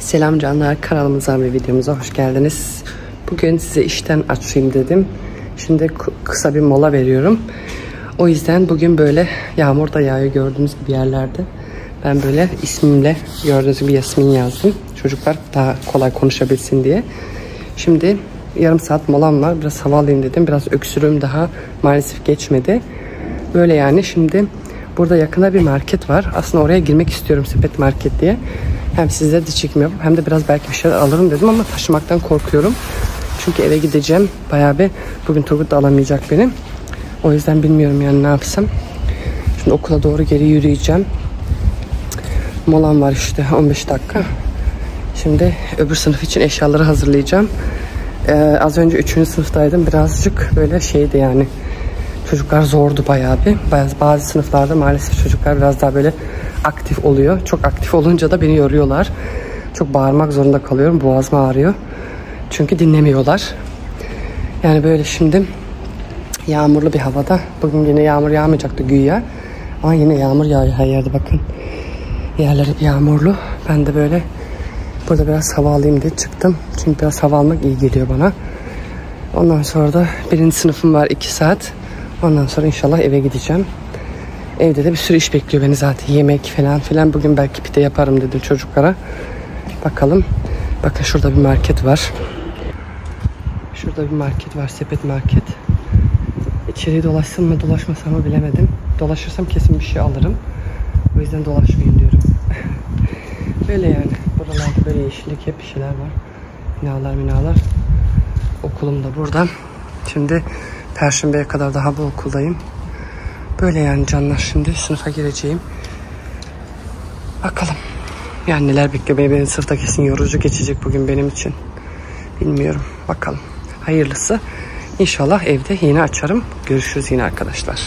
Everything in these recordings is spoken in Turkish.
Selam canlar, kanalımıza ve videomuza hoş geldiniz. Bugün size işten açayım dedim. Şimdi kısa bir mola veriyorum. O yüzden bugün böyle yağmur da yağıyor gördüğünüz gibi yerlerde. Ben böyle ismimle gördüğünüz gibi Yasmin yazdım. Çocuklar daha kolay konuşabilsin diye. Şimdi yarım saat molam var. Biraz hava alayım dedim. Biraz öksürüğüm daha maalesef geçmedi. Böyle yani şimdi burada yakında bir market var. Aslında oraya girmek istiyorum, sepet market diye. Hem sizlere de çekim yapıp hem de biraz belki bir şeyler alırım dedim ama taşımaktan korkuyorum. Çünkü eve gideceğim. Bayağı bir bugün Turgut da alamayacak beni. O yüzden bilmiyorum yani ne yapsam. Şimdi okula doğru geri yürüyeceğim. Molam var işte 15 dakika. Şimdi öbür sınıf için eşyaları hazırlayacağım. Az önce 3. sınıftaydım. Birazcık böyle şeydi yani. Çocuklar zordu bayağı bir. Bazı sınıflarda maalesef çocuklar biraz daha böyle aktif oluyor. Çok aktif olunca da beni yoruyorlar. Çok bağırmak zorunda kalıyorum. Boğazım ağrıyor. Çünkü dinlemiyorlar. Yani böyle şimdi yağmurlu bir havada. Bugün yine yağmur yağmayacaktı güya. Ama yine yağmur yağıyor her yerde bakın. Yerler hep yağmurlu. Ben de böyle burada biraz hava alayım diye çıktım. Çünkü biraz hava almak iyi geliyor bana. Ondan sonra da 1. sınıfım var 2 saat. Ondan sonra inşallah eve gideceğim. Evde de bir sürü iş bekliyor beni zaten. Yemek falan filan. Bugün belki pide yaparım dedim çocuklara. Bakalım. Bakın şurada bir market var. Şurada bir market var. Sepet market. İçeriye dolaşsam mı dolaşmasam mı bilemedim. Dolaşırsam kesin bir şey alırım. O yüzden dolaşmayayım diyorum. Böyle yani. Buralarda böyle yeşillik hep bir şeyler var. Binalar. Okulum da burada. Şimdi Perşembeye kadar daha bu okuldayım. Böyle yani canlar, şimdi sınıfa gireceğim. Bakalım. Yani neler bekliyor beni sınıfta, kesin yorucu geçecek bugün benim için. Bilmiyorum. Bakalım. Hayırlısı. İnşallah evde yine açarım. Görüşürüz yine arkadaşlar.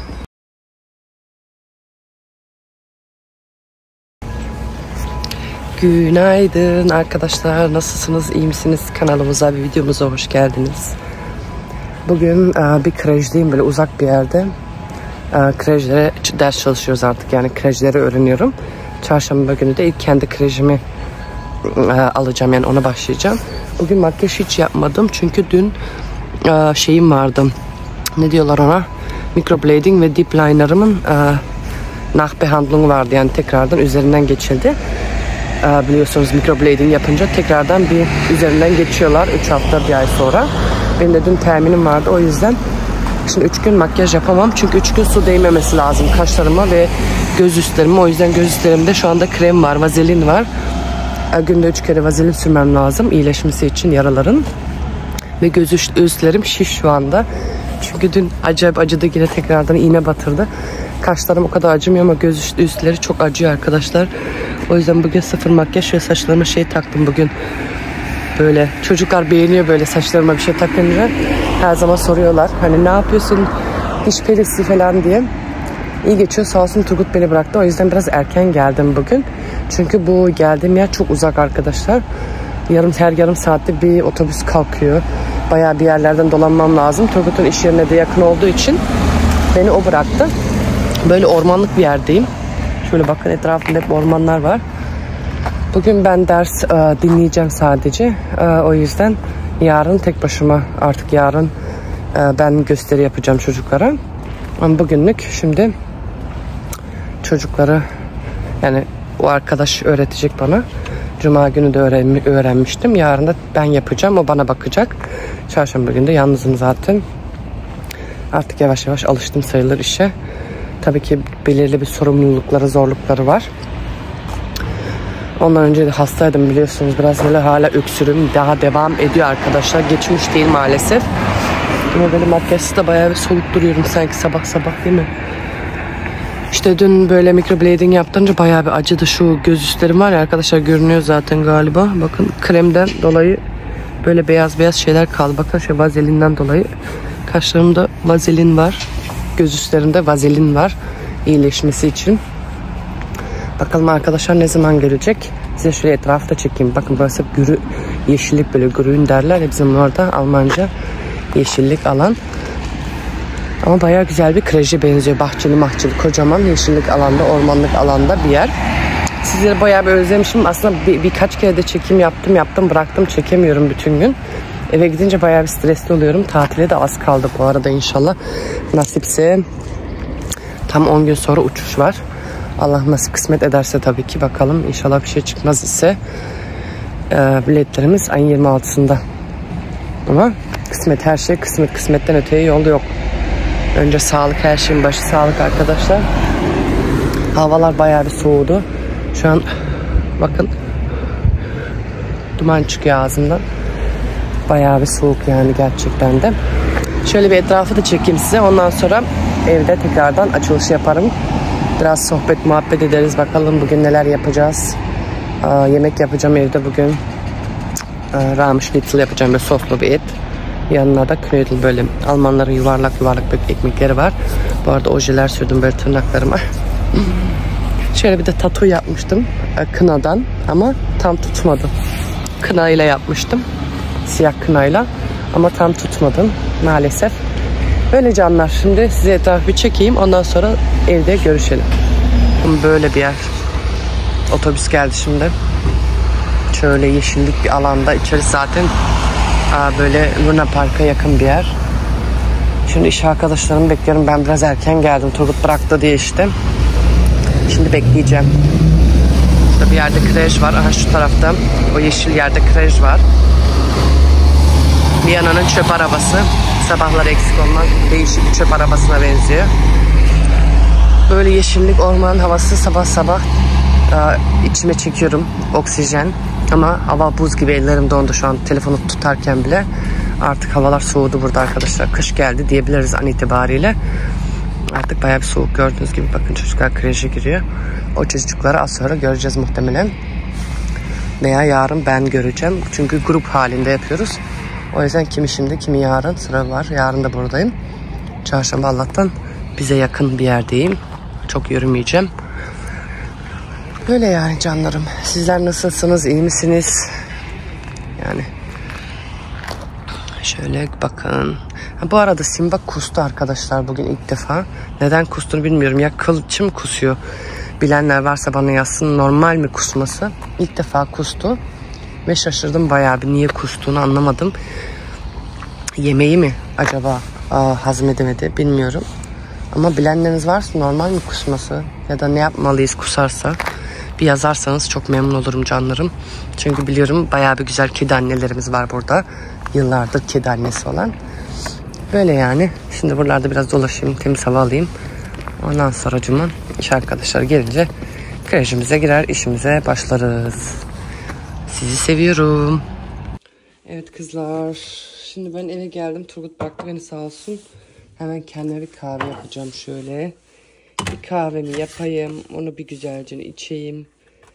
Günaydın arkadaşlar. Nasılsınız? İyi misiniz? Kanalımıza ve videomuza hoş geldiniz. Bugün bir krejdeyim, böyle uzak bir yerde. Krejlere ders çalışıyoruz artık, yani krejleri öğreniyorum. Çarşamba günü de ilk kendi krejimi alacağım, yani ona başlayacağım. Bugün makyaj hiç yapmadım çünkü dün şeyim vardı, ne diyorlar ona, microblading ve deep liner'ımın nachbehandlung vardı, yani tekrardan üzerinden geçildi. Biliyorsunuz microblading yapınca tekrardan bir üzerinden geçiyorlar 3 hafta 1 ay sonra. Benim de dün terminim vardı, o yüzden şimdi 3 gün makyaj yapamam. Çünkü 3 gün su değmemesi lazım kaşlarıma ve göz üstlerime. O yüzden göz üstlerimde şu anda krem var, vazelin var. Günde 3 kere vazelin sürmem lazım iyileşmesi için yaraların. Ve göz üstlerim şiş şu anda. Çünkü dün acayip acıdı, yine tekrardan iğne batırdı. Kaşlarım o kadar acımıyor ama göz üstleri çok acıyor arkadaşlar. O yüzden bugün sıfır makyaj ve saçlarıma şey taktım bugün. Böyle çocuklar beğeniyor böyle saçlarıma bir şey takınca. Her zaman soruyorlar hani ne yapıyorsun, diş perisi falan diye. İyi geçiyor, sağ olsun Turgut beni bıraktı. O yüzden biraz erken geldim bugün. Çünkü bu geldiğim yer çok uzak arkadaşlar. Her yarım saatte bir otobüs kalkıyor. Bayağı bir yerlerden dolanmam lazım. Turgut'un iş yerine de yakın olduğu için beni o bıraktı. Böyle ormanlık bir yerdeyim. Şöyle bakın, etrafında hep ormanlar var. Bugün ben ders dinleyeceğim sadece. O yüzden yarın tek başıma, artık yarın ben gösteri yapacağım çocuklara. Ama bugünlük şimdi çocukları, yani o arkadaş öğretecek bana. Cuma günü de öğrenmiştim. Yarın da ben yapacağım, o bana bakacak. Çarşamba günü de yalnızım zaten. Artık yavaş yavaş alıştım sayılır işe. Tabii ki belirli bir sorumlulukları, zorlukları var. Ondan önce de hastaydım biliyorsunuz. Biraz böyle hala öksürüğüm daha devam ediyor arkadaşlar. Geçmiş değil maalesef. Ama böyle makyajsız da bayağı bir soluk duruyorum sanki sabah değil mi? İşte dün böyle microblading yaptırınca bayağı bir acıdı. Şu göz üstlerim var ya arkadaşlar, görünüyor zaten galiba. Bakın kremden dolayı böyle beyaz şeyler kaldı. Bakın şu vazelinden dolayı. Kaşlarımda vazelin var. Göz üstlerinde vazelin var. İyileşmesi için. Bakalım arkadaşlar ne zaman gelecek. Size şöyle etrafta çekeyim. Bakın burası gürü, yeşillik, böyle grün derler ya bizim orada Almanca. Yeşillik alan. Ama bayağı güzel bir kreje benziyor. Bahçeli kocaman yeşillik alanda, ormanlık alanda bir yer. Sizleri bayağı bir özlemişim. Aslında birkaç kere de çekim yaptım bıraktım, çekemiyorum bütün gün. Eve gidince bayağı bir stresli oluyorum. Tatile de az kaldı bu arada inşallah. Nasipse tam 10 gün sonra uçuş var. Allah nasip kısmet ederse tabii ki, bakalım. İnşallah bir şey çıkmaz ise biletlerimiz ayın 26'sında. Ama kısmet, her şey kısmet. Kısmetten öteye yol yok. Önce sağlık, her şeyin başı sağlık arkadaşlar. Havalar bayağı bir soğudu. Şu an bakın duman çıkıyor ağzımdan. Bayağı bir soğuk yani gerçekten de. Şöyle bir etrafı da çekeyim size. Ondan sonra evde tekrardan açılış yaparım. Biraz sohbet muhabbet ederiz. Bakalım bugün neler yapacağız. Yemek yapacağım evde bugün. Rahmschnitzel yapacağım, böyle soslu bir et. Yanına da knödel, böyle Almanların yuvarlak böyle ekmekleri var. Bu arada ojeler sürdüm böyle tırnaklarıma. Şöyle bir de tatu yapmıştım kınadan ama tam tutmadı. Kınayla yapmıştım. Siyah kınayla ama tam tutmadım maalesef. Böyle canlar, şimdi size etrafı bir çekeyim, ondan sonra evde görüşelim. Böyle bir yer. Otobüs geldi şimdi. Şöyle yeşillik bir alanda, içerisi zaten böyle Luna Park'a yakın bir yer. Şimdi iş arkadaşlarımı bekliyorum. Ben biraz erken geldim, Turgut bıraktı diye işte. Şimdi bekleyeceğim. Şurada bir yerde kreş var. Aha şu tarafta o yeşil yerde kreş var. Viyana'nın çöp arabası. Sabahları eksik olmaz. Değişik bir çöp arabasına benziyor. Böyle yeşillik, orman havası, sabah sabah içime çekiyorum oksijen. Ama hava buz gibi, ellerim dondu şu an telefonu tutarken bile. Artık havalar soğudu burada arkadaşlar. Kış geldi diyebiliriz an itibariyle. Artık bayağı bir soğuk, gördüğünüz gibi. Bakın çocuklar kreşe giriyor. O çocukları az sonra göreceğiz muhtemelen. Veya yarın ben göreceğim. Çünkü grup halinde yapıyoruz. O yüzden kimi şimdi kimi yarın sıra var. Yarın da buradayım. Çarşamba Allah'tan bize yakın bir yerdeyim. Çok yürümeyeceğim. Böyle yani canlarım. Sizler nasılsınız? İyi misiniz? Yani şöyle bakın. Bu arada Simba kustu arkadaşlar bugün ilk defa. Neden kustuğunu bilmiyorum. Ya kılçım kusuyor. Bilenler varsa bana yazsın. Normal mi kusması? İlk defa kustu. Ve şaşırdım bayağı bir, niye kustuğunu anlamadım. Yemeği mi acaba hazmedemedi bilmiyorum. Ama bilenleriniz varsa normal mi kusması? Ya da ne yapmalıyız kusarsa? Bir yazarsanız çok memnun olurum canlarım. Çünkü biliyorum bayağı bir güzel kedi annelerimiz var burada. Yıllardır kedi annesi olan. Böyle yani. Şimdi buralarda biraz dolaşayım, temiz hava alayım. Ondan sonra iş arkadaşlar gelince kreşimize girer, işimize başlarız. Sizi seviyorum. Evet kızlar. Şimdi ben eve geldim. Turgut bıraktı beni sağ olsun. Hemen kendime bir kahve yapacağım şöyle. Bir kahvemi yapayım. Onu bir güzelce içeyim.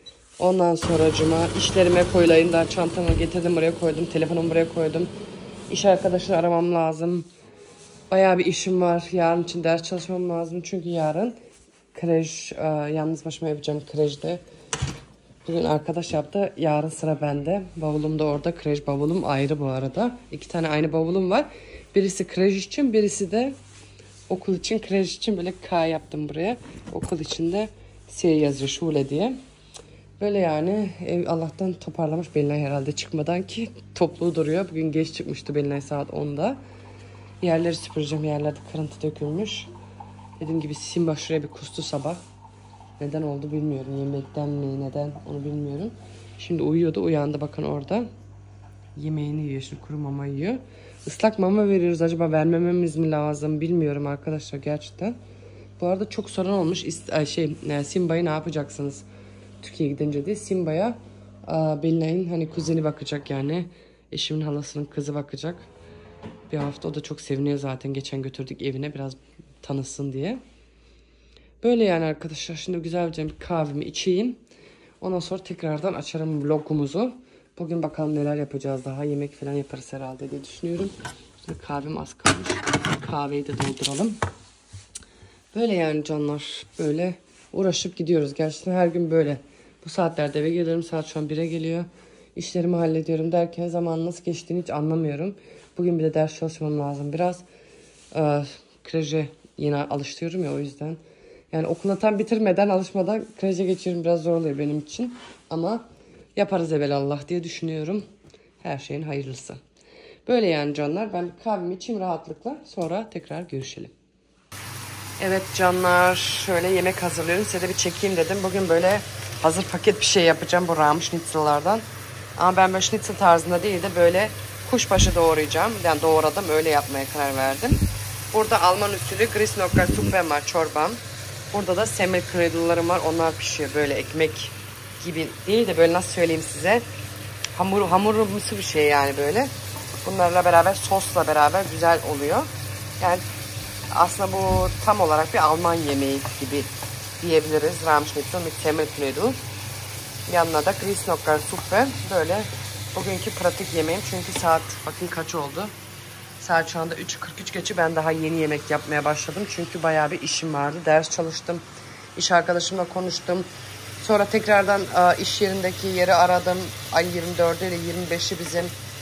Ondan sonra işlerime koyulayım. Daha çantamı getirdim, buraya koydum. Telefonumu buraya koydum. İş arkadaşını aramam lazım. Bayağı bir işim var. Yarın için ders çalışmam lazım. Çünkü yarın kreş, yalnız başıma yapacağım kreşte. Bugün arkadaş yaptı. Yarın sıra bende. Bavulum da orada. Kreş bavulum ayrı bu arada. 2 tane aynı bavulum var. Birisi kreş için, birisi de okul için. Kreş için böyle K yaptım buraya. Okul için de S yazıyor, Şule diye. Böyle yani ev Allah'tan toparlamış Belinay herhalde çıkmadan, ki toplu duruyor. Bugün geç çıkmıştı Belinay saat 10'da. Yerleri süpüreceğim. Yerlerde kırıntı dökülmüş. Dediğim gibi Simba şuraya bir kustu sabah. Neden oldu bilmiyorum. Yemekten mi neden onu bilmiyorum. Şimdi uyuyordu. Uyandı bakın orada. Yemeğini yiyor. Şimdi kuru mama yiyor. Islak mama veriyoruz. Acaba vermememiz mi lazım bilmiyorum arkadaşlar gerçekten. Bu arada çok soran olmuş. Simba'yı ne yapacaksınız? Türkiye'ye gidince de Simba'ya Belinay'ın hani kuzeni bakacak yani. Eşimin halasının kızı bakacak. Bir hafta, o da çok seviniyor zaten. Geçen götürdük evine biraz tanısın diye. Böyle yani arkadaşlar. Şimdi güzelce bir kahvemi içeyim. Ondan sonra tekrardan açarım vlogumuzu. Bugün bakalım neler yapacağız daha. Yemek falan yaparız herhalde diye düşünüyorum. Şimdi kahvem az kalmış. Kahveyi de dolduralım. Böyle yani canlar. Böyle uğraşıp gidiyoruz. Gerçekten her gün böyle. Bu saatlerde eve geliyorum. Saat şu an 1'e geliyor. İşlerimi hallediyorum derken zaman nasıl geçtiğini hiç anlamıyorum. Bugün bir de ders çalışmam lazım. Biraz kreşe yine alıştırıyorum ya, o yüzden Yani okula tam bitirmeden, alışmadan kreşe geçirim, biraz zor oluyor benim için. Ama yaparız evelallah diye düşünüyorum. Her şeyin hayırlısı. Böyle yani canlar. Ben kahvemi içeyim rahatlıkla. Sonra tekrar görüşelim. Evet canlar. Şöyle yemek hazırlıyorum. Size de bir çekeyim dedim. Bugün böyle hazır paket bir şey yapacağım bu Rahmi Schnitzel'lardan. Ama ben böyle schnitzel tarzında değil de böyle kuşbaşı doğrayacağım. Yani doğradım. Öyle yapmaya karar verdim. Burada Alman usulü Grießknochen var, çorbam. Burada da semmelknödel'larım var. Onlar pişiyor böyle ekmek gibi değil de böyle, nasıl söyleyeyim size. Hamurumsu bir şey yani böyle. Bunlarla beraber, sosla beraber güzel oluyor. Yani aslında bu tam olarak bir Alman yemeği gibi diyebiliriz. Rahmschnitzel mit Semmelknödel. Yanına da Grießknochen böyle bugünkü pratik yemeğim. Çünkü saat bakın kaç oldu. Saat şu anda 3:43 geçi. Ben daha yeni yemek yapmaya başladım. Çünkü bayağı bir işim vardı. Ders çalıştım. İş arkadaşımla konuştum. Sonra tekrardan iş yerindeki yeri aradım. Ay 24'ü ile 25'i bizim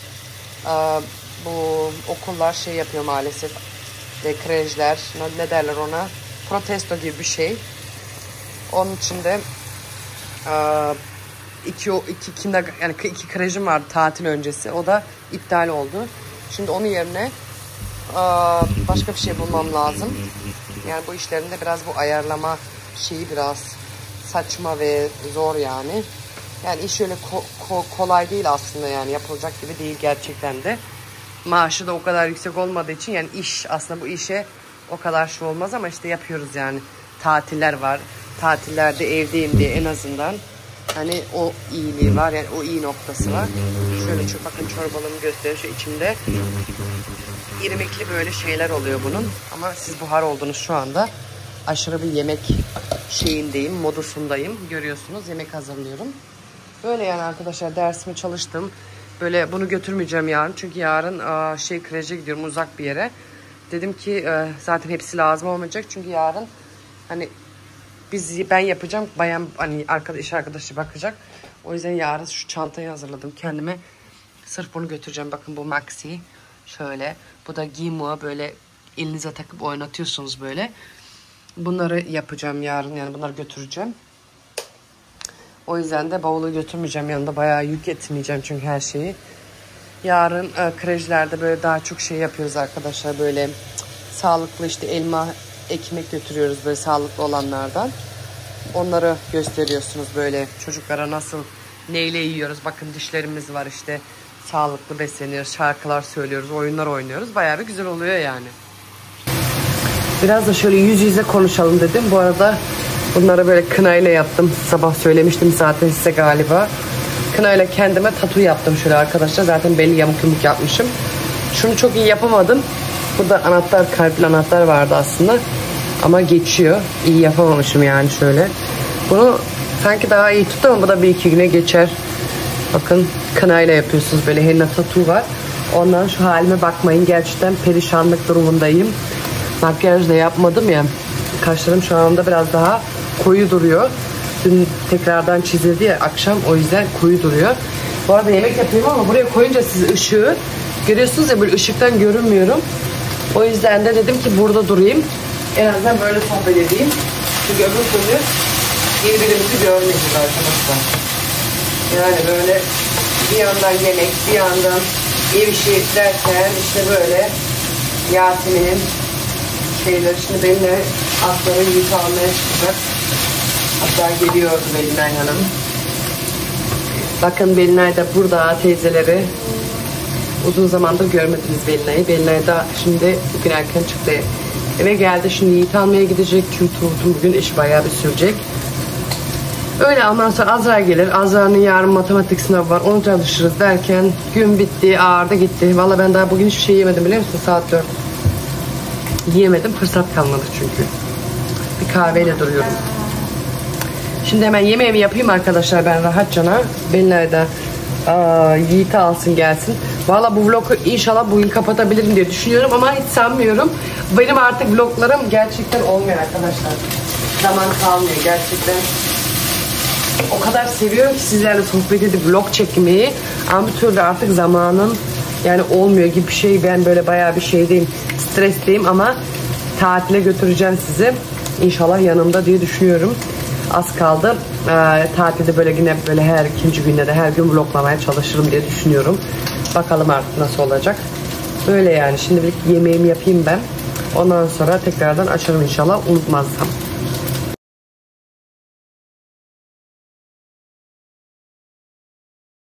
bu okullar şey yapıyor maalesef. Kreşler, ne derler ona? Protesto gibi bir şey. Onun için de iki kreşim vardı tatil öncesi. O da iptal oldu. Şimdi onun yerine başka bir şey bulmam lazım. Yani bu işlerinde biraz bu ayarlama şeyi biraz saçma ve zor yani. Yani iş öyle kolay değil aslında, yani yapılacak gibi değil gerçekten de. Maaşı da o kadar yüksek olmadığı için yani iş aslında, bu işe o kadar şey olmaz ama işte yapıyoruz yani. Tatiller var. Tatillerde evdeyim diye en azından hani o iyiliği var, yani o iyi noktası var. Şöyle bakın çorbalığımı göstereyim, şu içinde irmikli böyle şeyler oluyor bunun. Ama siz buhar oldunuz şu anda. Aşırı bir yemek şeyindeyim, modusundayım. Görüyorsunuz, yemek hazırlıyorum. Böyle yani arkadaşlar, dersimi çalıştım. Böyle bunu götürmeyeceğim yarın. Çünkü yarın kreşe gidiyorum, uzak bir yere. Dedim ki zaten hepsi lazım olmayacak. Çünkü yarın hani ben yapacağım. Bayan hani iş arkadaşı bakacak. O yüzden yarın şu çantayı hazırladım kendime. Sırf bunu götüreceğim. Bakın bu maxi. Şöyle. Bu da giymo, böyle elinize takıp oynatıyorsunuz böyle. Bunları yapacağım yarın, yani bunları götüreceğim. O yüzden de bavulu götürmeyeceğim yanında, bayağı yük etmeyeceğim çünkü her şeyi. Yarın kreşlerde böyle daha çok şey yapıyoruz arkadaşlar, böyle sağlıklı işte elma, ekmek götürüyoruz böyle sağlıklı olanlardan. Onları gösteriyorsunuz böyle çocuklara, nasıl neyle yiyoruz. Bakın dişlerimiz var işte, sağlıklı besleniyoruz, şarkılar söylüyoruz, oyunlar oynuyoruz. Bayağı bir güzel oluyor yani. Biraz da şöyle yüz yüze konuşalım dedim. Bu arada bunları böyle kınayla yaptım. Sabah söylemiştim zaten size galiba. Kınayla kendime tatu yaptım şöyle arkadaşlar. Zaten belli yamuk yumuk yapmışım. Şunu çok iyi yapamadım. Burada anahtar, kalpli anahtar vardı aslında. Ama geçiyor. İyi yapamamışım yani şöyle. Bunu sanki daha iyi tuttu ama bu da bir iki güne geçer. Bakın kınayla yapıyorsunuz, böyle henna tatu var. Ondan şu halime bakmayın. Gerçekten perişanlık durumundayım. Makyaj da yapmadım ya. Kaşlarım şu anda biraz daha koyu duruyor. Dün tekrardan çizildi ya akşam, o yüzden koyu duruyor. Bu arada yemek yapıyorum ama buraya koyunca siz ışığı görüyorsunuz ya, böyle ışıktan görünmüyorum. O yüzden de dedim ki burada durayım. En azından böyle sohbet edeyim. Çünkü öbür türlü birbirimizi görmeyeceğiz arkadaşlar. Yani böyle bir yandan yemek, bir yandan ev işi derken işte böyle Yasemin'in şeyleri, şimdi benimle atları yük almaya çıkacak. Hatta geliyordu Belinay Hanım. Bakın Belinay da burada, teyzeleri. Uzun zamandır görmediniz Belinay'ı. Belinay da şimdi bugün erken çıktı. Eve geldi, şimdi Yiğit almaya gidecek. Çünkü Tuğut'un bugün iş bayağı bir sürecek. Öyle, ondan sonra Azra gelir. Azra'nın yarın matematik sınavı var. Onu çalışırız derken gün bitti, ağırdı gitti. Valla ben daha bugün hiçbir şey yemedim biliyor musun? Saat 4. Yiyemedim, fırsat kalmadı çünkü. Bir kahveyle duruyorum. Şimdi hemen yemeğimi yapayım arkadaşlar ben rahatçana. Belinay da Yiğit'i alsın gelsin. Valla bu vlogu inşallah bugün kapatabilirim diye düşünüyorum ama hiç sanmıyorum. Benim artık vloglarım gerçekten olmuyor arkadaşlar. Zaman kalmıyor gerçekten. O kadar seviyorum ki sizlerle sohbet edip vlog çekmeyi. Ama bir türlü artık zamanım yani olmuyor gibi bir şey. Ben böyle bayağı bir şeydeyim, stresliyim ama tatile götüreceğim sizi. İnşallah yanımda diye düşünüyorum. Az kaldı. Tatilde böyle yine böyle her ikinci günde de her gün vloglamaya çalışırım diye düşünüyorum. Bakalım artık nasıl olacak. Böyle yani şimdilik yemeğimi yapayım ben. Ondan sonra tekrardan açarım inşallah unutmazsam.